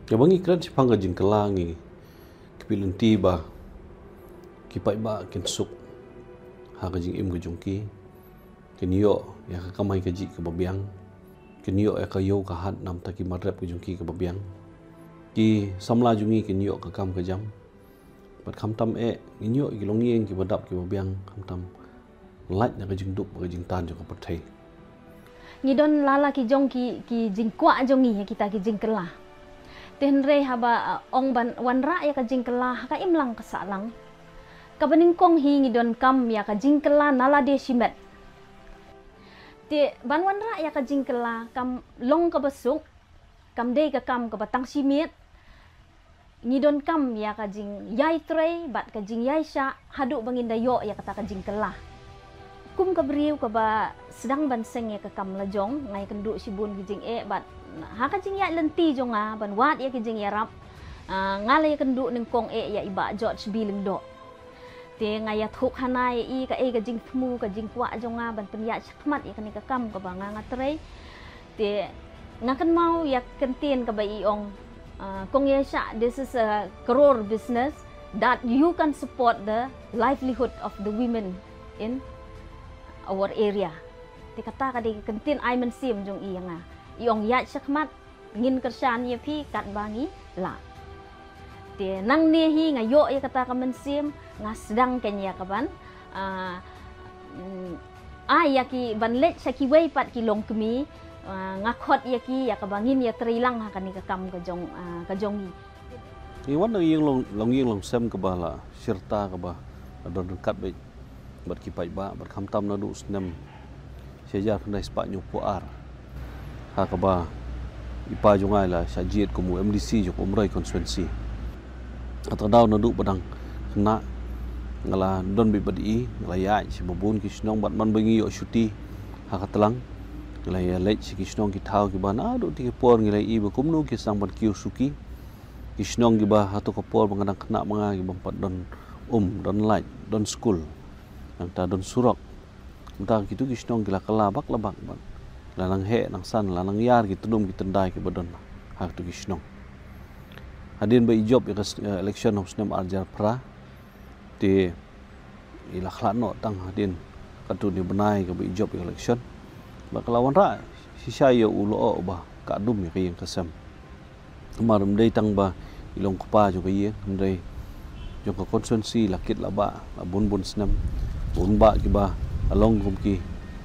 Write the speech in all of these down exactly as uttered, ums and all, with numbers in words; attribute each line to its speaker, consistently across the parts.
Speaker 1: Kabangi kran si pangga jing kelangi kepilun tiba kipai ba kin suk ha ka jing im ka jungki kin yo ya ka kamai ka ji ka babiang kin yo ya ka yo ka hat nam ta ki marrep ka jungki ka babiang ki samla jungi kin yo ka kam ka jam bat kham tam e kin yo ki longieng ki badap ki babiang kham tam lait na ka jing dup ka jing tan jo ka pathai
Speaker 2: ngidon lala ki jong ki ki jing kwa jongi kita ki jing kelah tenre haba ong ban wanra ya ka jing kelah ka imlang ka salang ka beningkong hi ngidon kam ya ka jing kelah nala de shimet te ban wanra ya ka jing kelah kam long ka besuk kam de ka kam ka batang simit ngidon kam ya ka jing yai trei bat ka jing yai sha hadu bangin dayo ya kata ka jing kelah kum ka briu ka ba sedang ban seng ya ka kam lajong ngai kendu sibun ki jing e bat ha ka jing ya lenti jonga ban wat ya ki jing ya rap ngale kendu ning kong e ya iba George biling do te ngai ya thuk hanai i ka e ka jing thmu ka jing kwa jonga ban pen ya chakmat ya kani ka kam ka ba nga trei te ngakan mau ya kentien ka ba iong kong ya sha this is a crore business that you can support the livelihood of the women in our area. Ti kata ka di kentin ai men sim jong i nga. Iong ya chakmat ngin kersan ye pi kat bangi la. Ti nang ne hi nga yo ya kata ka men sim nga sedang kenya ka ban. Ah ai ya ki ban let sa ki wei pat ki long kemi nga khot ya ki ya ka bangin ya trilang ha kani ka kam ka jong ka jong i.
Speaker 1: Iwan nang yeng long long yeng long sem ka ba la sirta ka ba adon kat be bat kipai ba bat kham tam na du snem sejar kena spa nyu puar ha ka ba ipa jungai la sajit ko mu M D C jo umrai constituency atadaw na du padang kena ngala don bi badi ngala ya si babun ki snong bat man bengi yo shuti ha ka telang ngala ya lech si ki snong ki thau ki ba na du ti por ngila i ba kumnu ki sang ban kiu suki ki snong gi ba ha to ko por bangadang kena manga gi bang pat don um don light don school yang ta don surok entah gitu kisnong gila kelabak labak ban lanang he nang san lanang yar gitu dum gitu ndai ke badon hak tu kisnong hadin ba ijob ya election of snem arjar pra ti ila khlano tang hadin katu ni benai ke ba ijob election ba kelawan ra sisa yo ulo ba ka dum ya yang kesem kemarum dei tang ba ilong kupa jo ke ye ndai jo ka konsensi lakit la ba bun bun snem bun ba ki ba along kum ki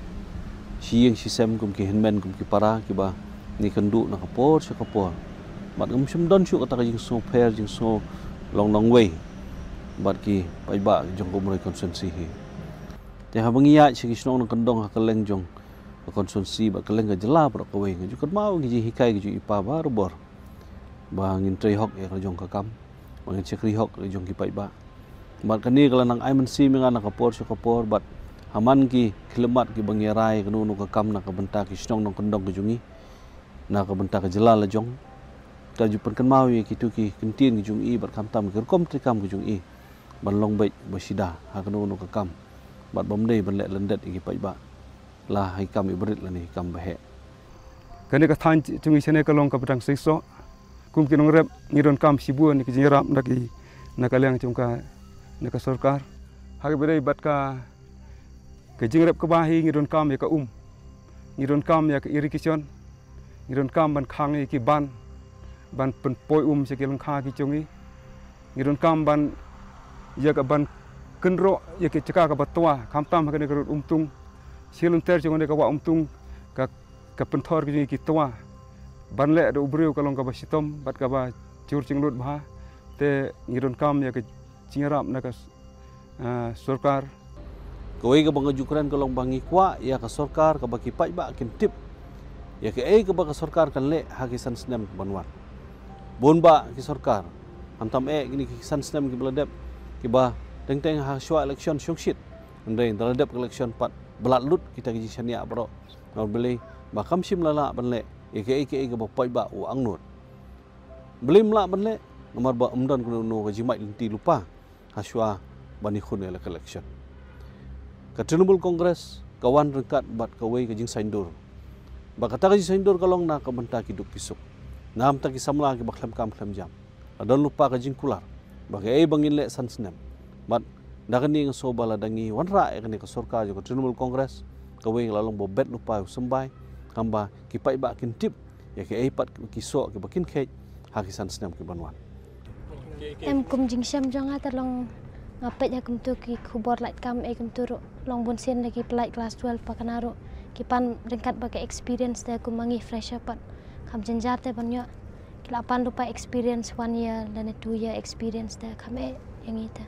Speaker 1: sieng sisem kum ki henmen kum ki para ki ba ni kendu na kapor sa kapor bat um sum don su kata jing so fair jing so long long way bat ki pai ba jong kum re konsensi hi te ha bangia si ki snong kendong ha keleng jong konsensi ba keleng ga jela pro ko we ju kat mau gi hikai gi ipa ba robor ba ngin trei hok ya jong ka kam ba ngin chekri hok jong ki pai ba bat kani kala nang ai men si menga na kapor so kapor bat haman ki khilemat ki bangerai kanu nu ka kam na ka benta ki snong nong kendong ki jungi na ka benta ka jela la jong ka ju pen kan mau ye ki tu ki kentin ki jungi bat kam tam ki kom tri kam ki jungi ban long bai ba sida ha kanu nu ka kam bat bom dei ban le lendet ki pai ba la hai kam i brit la ni kam ba he
Speaker 3: kani ka than jungi sene ka long ka batang seiso kum ki nong rep ngiron kam sibuan ki jingrap na ki na kaleng chung ka neka sarkar hage bedai bat ka ke jingrep ke bahi ngidon kam ya ka um ngidon kam ya ke irrigation ngidon kam ban khang ki ban ban pen poi um se kelang kha ki chongi ngidon kam ban ya ka ban kenro ya ke ceka ka batwa kam tam ka ne ka umtung silun ter chong ne ka wa umtung ka ka pen thor ki ki twa ban le do ubreu ka long ka basitom bat ka ba chur chinglut bha te ngidon kam ya ke cingarap na ka sarkar
Speaker 1: koi ka bang ajukan ka long bangi kwa ya ka sarkar ka baki pai ba kin tip ya ke ai ka ba ka sarkar kan le ha ki san snem banwat bon ba ki sarkar am tam e gini ki san snem ki bladep ki ba teng teng ha shwa election shongshit ndai bladep election pat belat lut kita ki sania bro nor beli ba kam sim lala ban le ya ke ai ke ai ka ba pai ba u angnut beli mla ban le nomor ba umdan kuno no ka jimai linti lupa haswa bani khun election ka Trinamool Congress kawan rengkat bat kawai ka jing saindur ba kata ka jing saindur kalong na ka benta ki duk pisuk Nam taki samla ki baklam kam klam jam. Adon lupa ka jingkular. Bagi ai bangin le san snem. Mat dagani ng sobala dangi wanra e kani ka sorka jo Trinamool Congress. Kawing lalong bo bet lupa sembay kamba ki pai ba kin tip ya ki ai pat ki so ki bakin khet ha ki san snem ki banwan.
Speaker 4: Em kum jing syam janga terlong ngapet ya kum tu ki khubor lait kam e kum tu long bon sen lagi pelai kelas twelve pakanaru ki pan ringkat bagi experience de kum mangi fresh up kam jenjar te banyo kilapan lupa experience one year dan two year experience de kam e yang ita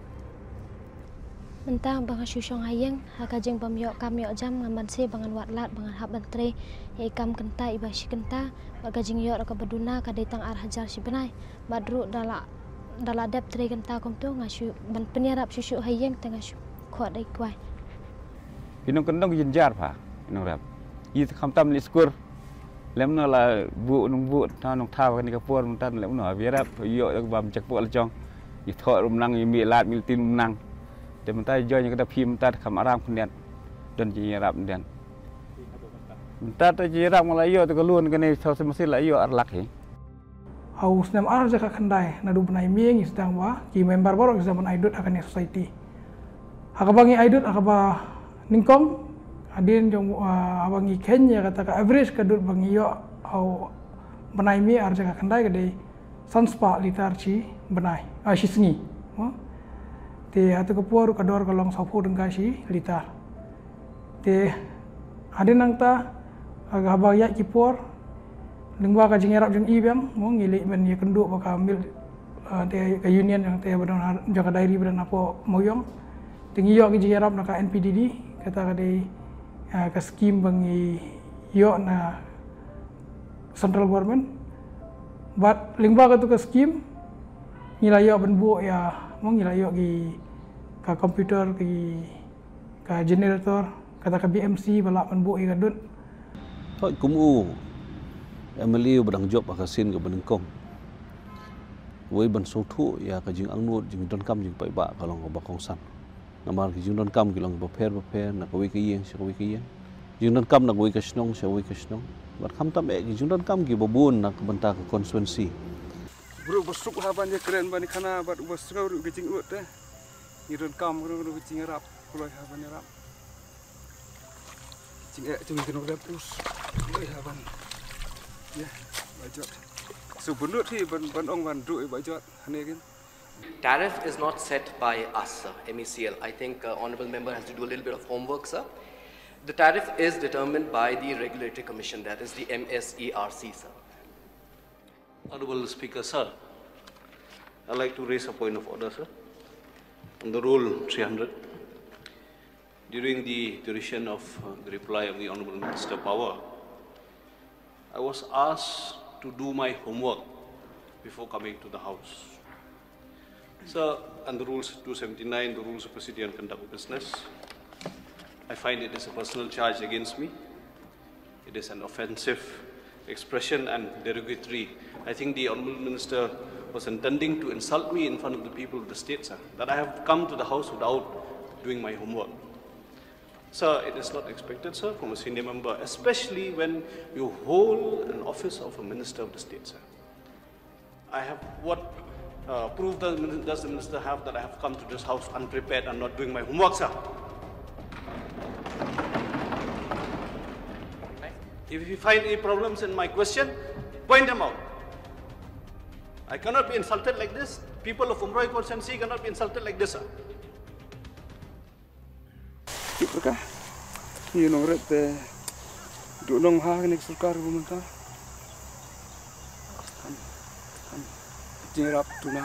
Speaker 4: mentang bang syusyong hayeng haka jeng pamyo kam yo jam ngaman se bangan watlat bangan hab bantre ye kam kenta iba shi kenta baga jing yo ka beduna ka datang ar hajar si benai badru dala dala dep tre kenta kom tu ngasu ban penyarap syusyu hayeng tengah kuat dai kwai
Speaker 3: Pinong kendong jenjar pa pinong rap i kham tam li skur lem no la bu nung bu ta nong tha kan ka por mung tan lem no viera yo ka bam chak po la chong i tho rum nang i mi lat mi tin rum nang te man ta jo ni ka phim ta kham aram khun don ji rap den ta ta ji rap ngala yo to ka lun ka ni tho semasil la yo ar lak hi
Speaker 5: Au snem ar jaka kendai nadu benai mieng isdang wa ki member borok zaman aidut akan society. Akabangi aidut akaba ningkong adin jong uh, abangi Kenya kata ka average kadut bangi yo au benai mi ar jaka kendai gede sanspa litar chi benai a shisngi. Te hatu kapur kador kalong sapu dengka si litar. Te adin nang ta agaba ya kipor Lingwa ka jingerap jeng ibang mo ngili ben ye kendu baka mil te ka union yang te badan jaga dairi badan apo moyong tingi yo ki jingerap na ka N P D D kata ka de ka scheme bangi yo na central government but lingwa ka tu ka scheme ngila yo ben bu ya mo ngila yo ki ka komputer ki ka generator kata ka B M C bala ben bu i kadut
Speaker 1: Thôi cũng u Emily badang job akasin ke benengkong. Wei ban so thu ya ka jing angnut jing don kam jing pai ba kalong ko bakong san. Namar ki jing don kam ki long ba pher ba pher na ko wei ki yeng se ko wei ki yeng. Jing don kam na wei ka snong se wei ka snong. Bat kham tam e jing don kam ki babun na ka banta ka constituency.
Speaker 3: Bro besuk haban je keren bani khana bat besuk ru ki jing ut te ni don kam ru ru jing rap kulai haban rap jing e jing kinong rap terus kulai haban ya bajot sebunut hi ban ban ong ban ru bajot hane kin
Speaker 6: Tariff is not set by us, sir, M E C L. I think uh, honourable member has to do a little bit of homework, sir. The tariff is determined by the Regulatory Commission, that is the M S E R C, sir.
Speaker 1: Honourable Speaker, sir, I'd like to raise a point of order, sir. On the Rule three hundred, during the duration of uh, the reply of the Honourable Minister Power, I was asked to do my homework before coming to the House. So, under Rules two seventy-nine, the Rules of Procedure and Conduct of Business, I find it is a personal charge against me. It is an offensive expression and derogatory. I think the Honourable Minister was intending to insult me in front of the people of the state, sir, that I have come to the House without doing my homework. Sir, it is not expected, sir, from a senior member, especially when you hold an office of a Minister of the State, sir. I have, what uh, proof does, does the Minister have that I have come to this House unprepared and not doing my homework, sir? If you find any problems in my question, point them out. I cannot be insulted like this. People of Umroi constituency cannot be insulted like this, sir.
Speaker 3: Ikut ni nong ret te du nong ha ni sulkar pemerintah jerap tuna.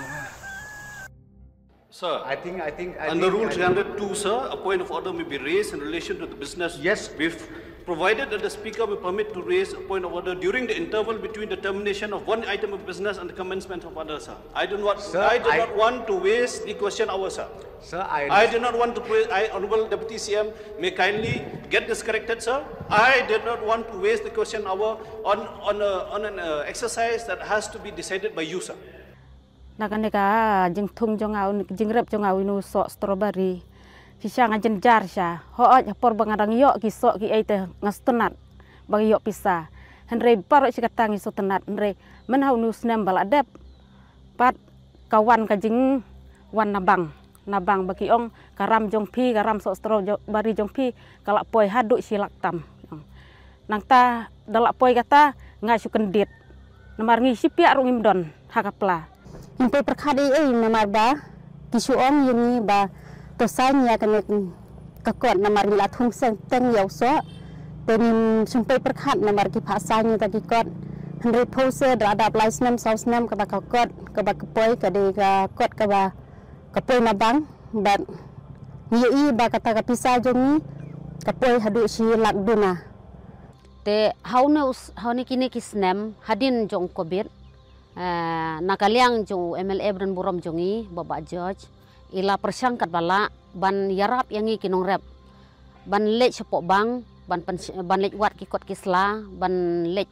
Speaker 1: Sir,
Speaker 6: I think, I think, I
Speaker 1: under
Speaker 6: think,
Speaker 1: Rule
Speaker 6: I
Speaker 1: three hundred two, sir, a point of order may be raised in relation to the business.
Speaker 6: Yes.
Speaker 1: We've provided that the Speaker will permit to raise a point of order during the interval between the termination of one item of business and the commencement of other, sir. I do not,
Speaker 6: Sir,
Speaker 1: I do
Speaker 6: I-
Speaker 1: not want to waste the question hour, sir.
Speaker 6: Sir, I,
Speaker 1: I do not want to, pray- I, Honourable Deputy C M, may kindly get this corrected, sir. I did not want to waste the question hour on, on, a, on an uh, exercise that has to be decided by you, sir.
Speaker 7: Nakan neka jeng tung jong au jeng rep jong au inu sok strawberry. Kisah ngajen jar sya. Hoat por bangarang yok ki sok ki ate ngastenat bagi yok pisah. Henry parok si katangi sotenat Henry menhau nu snem baladep pat kawan kajing wan nabang nabang bagi ong karam jong pi karam sostro bari jong pi kalak poi haduk silak tam nang ta dalak poi kata ngai sukendit namar ngi sipia rungim don hakapla
Speaker 8: impe perkhadi ei namar ba kisu ong yuni ba tosanya kan kakot namar la thum sen teng yau so tenim sumpe perkhat namar ki phasanya ta ki kot henry pose drada place nam saus nam kata kakot ka ba kepoi ka de ka kot ka ba kapoi nabang bat ngi ba kata ka pisa jongi kapoi hadu si lak duna
Speaker 9: te hauna hauni kini kisnem hadin jong kobit nakaliang jong M L A Bran Buram jongi Baba George ila persangkat bala ban yarap yangi kinong rep ban lech sepok bang ban ban lech wat kikot kisla ban lech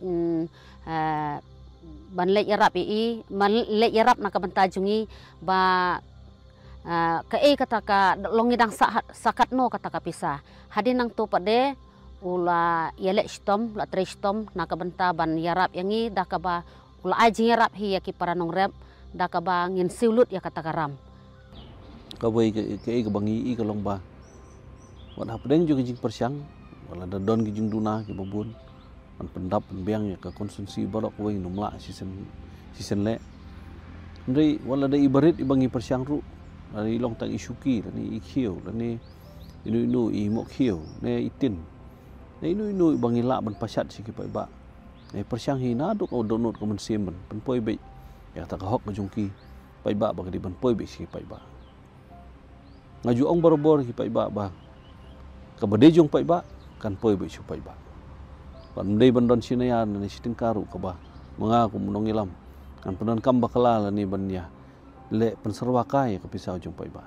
Speaker 9: ban lech yarap i ban lech yarap nakabenta jongi ba ka e kata ka longidang sakat no kata ka pisah hadin nang tu pade ula yelek stom la tre stom nakabenta ban yarap yangi dakaba ula ajing yarap hi ya ki para nong rep dakaba ngin siulut ya kata karam
Speaker 1: kawai ke ke ke bangi i ke long ba wan hapdeng juga jing persyang wala da don ki jing duna ki babun an pendap penbiang ya ke konsumsi balok kawai numla season season le ndai wala da ibarit ibangi persyang ru dari long tang isuki ni ikhiu ni inu inu i mok khiu ne itin ne inu inu bangi la ban pasat si ki pai ba ne persyang hi na duk au donot ko men sim ban pen poi be ya ta ka hok ka jungki pai ba ba di ban poi be si pai ba ngaju ong bor-bor ki pai ba ba ka bade jung pai ba kan poi be su pai ba pan mdei ban don sinaya ni siting karu ka ba menga ku menong ilam kan penon kam bakala ni ban ya le penserwakai ke pisau jumpai ba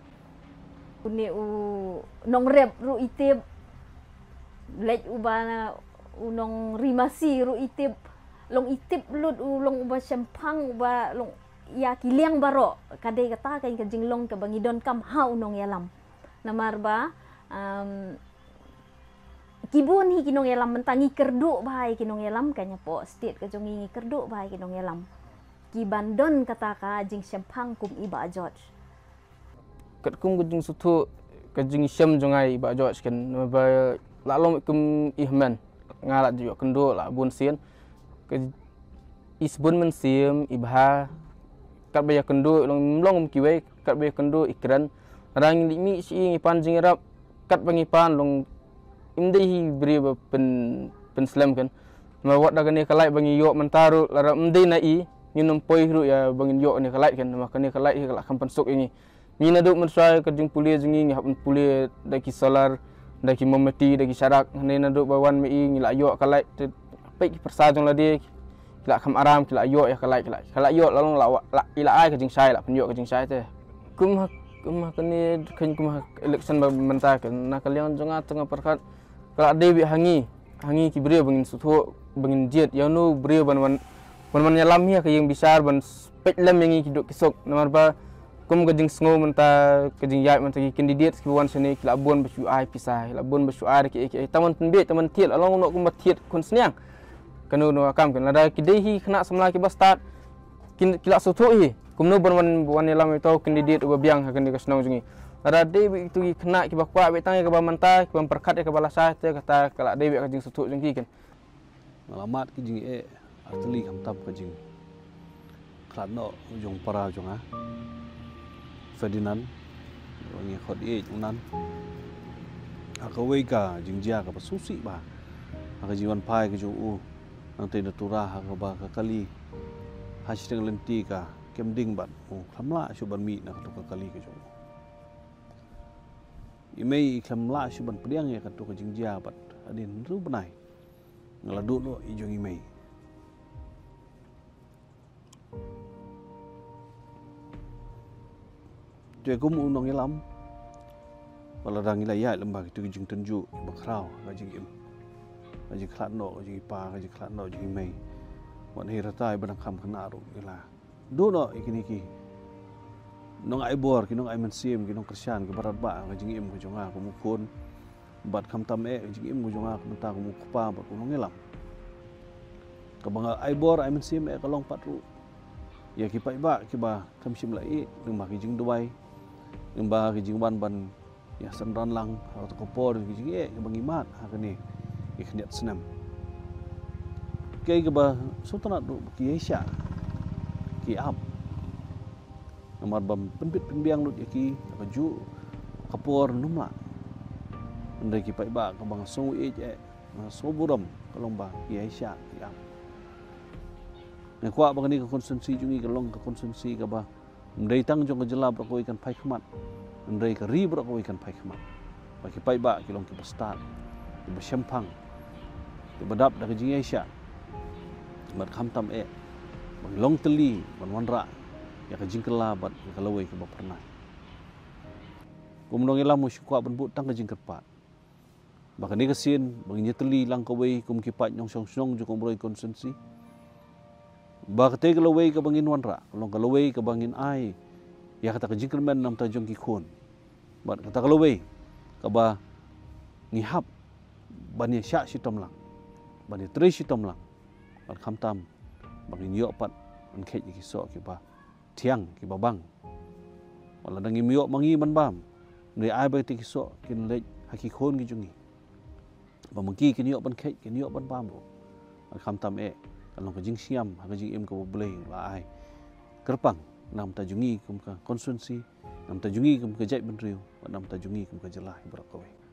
Speaker 2: uni u nong rep ru itip lej ubana u nong rimasi ru itip long itip lut u long uba sempang uba long ya kiliang baro kade kata kain kajing long ke bangidon kam hau nong yalam namar ba um, kibun hi kinong yalam mentangi kerdu bahai kinong yalam kanya po state ka jongi kerdu bahai kinong yalam ki bandon kata ka jing sempang kum iba George
Speaker 10: kat kum jing sutu ka jing sem jongai iba George kan ba la lom kum ihman ngalat jo kendo la bun sien ka isbun men sim ibha kat ba kendo long long ki we kat ba kendo ikran rang limi si ngipan jing rap kat bangipan long imde hi bri ba pen pen slam kan ma wat daga ne kalai bangi yo mentaru la imde na i minum poi ru ya bangin yo ni kalai kan maka ni kalai kalak kampan sok ini mina duk mensai kerjing pulia jengi ngi hapun pulia daki solar daki mometi daki syarak ne na duk bawan mi ngi la yo kalai pek persajong la dia kila kam aram kila yo ya kalai kila kalai yo lalong la ila ai kerjing sai la penyo kerjing sai te kum kum kani kan kum election mentai kan na kalian jonga tengah perkat kala dewi hangi hangi ki brio bangin sutu bangin jet ya nu brio ban man yalam hiya kayang bisar ban pek lem yang hiduk kisok nomor ba kum gajing sngo menta gajing yai menta ki candidate ki wan sene ki labon basu ai pisai labon basu ai ki ki taman penbe taman tiet along no kum tiet kun sniang kanu no akam kan lada ki dehi kena semla ki ba start kin kila soto hi kum no ban wan wan yalam itu candidate uba biang hakan di kasnong jungi lada de itu ki kena ki ba kwa be tang ki ba menta ki ban perkat ki ba lasa te kata kala de gajing soto jungi kan
Speaker 1: ngalamat ki jing e atli kam tam ka jing kladno jong para jong a Ferdinand ngi khod e unan aka wei ka jing jia ka susi ba aka jiwan pai ka ju u nang te natura ha ka ba ka kali hashtag lenti ka kemding ban u khamla shu ban mi na ka ka kali ka ju imei khamla shu ban priang ya ka to ka jing jia bat adin ru banai ngaladu no i jong imei Dia kum unong ilam, wala dang ilayat lembah itu jing tenju bakrau gajing im, gajing klatno gajing ipa gajing klatno gajing imei, wan hiratai banang kam kenaru ilah, do no ikini ki, nong ai bor kinong ai mensim kinong kersian ke barat ba gajing im kujonga kumukun, bat kam tam e gajing im kujonga kumenta kumukupa bat unong ilam, Kabang aibor ai mensim e kalong patru. Ya ki pai ba ki ba tham sim lai nang ma ki jing duai. Nang ba ki jing ban ban ya sanran lang atau kopor ki jing e bang imat ha kani ki khniat senam. Ke ke ba sutana du ki Asia. Ki ap. Namar bam penbit penbiang lut ya ki baju kapor numla. Andai ki pai ba kabang so e je so buram kalong ba ki Asia ki ap. Ngai kwa bang ni ka konsumsi jungi ka long ka konsumsi ka ba ndai tang jong ka jelab ro ko ikan pai khmat ndai ka ri ro ko ikan pai khmat ba ki pai ba ki long ki pastat ki ba syampang ki badap da ka jing Asia mat kham tam e bang long teli ban wanra ya ka jing kala bat ka lawai ka ba pernah kum dong ila mu kwa ban bu tang ka jing kerpat ba ka ni ka sin bang nyeteli lang ka wei kum ki pat nyong song song ju ko broi konsumsi ba kate kalaway ka bangin wanra kalong kalaway ka bangin ai ya kata ka jingkermen nam ta jong ki khon ba kata kalaway ka ba ngihap bani sya sitom lang bani tre sitom lang ban kham tam bangin yo pat an khet ki so ki ba thiang ki ba bang wala dangi miyo mangi man bam ne ai ba ti ki so kin lej ha ki khon ki jungi ba mangki ki yo ban khet ki yo ban bam ro ban kham tam e kalong ka jing siam ha ka jing em ka boleh la ai kerpang nam ta jungi kum ka konsumsi nam ta jungi kum ka jai ben riu nam ta jungi kum ka jelah berakawai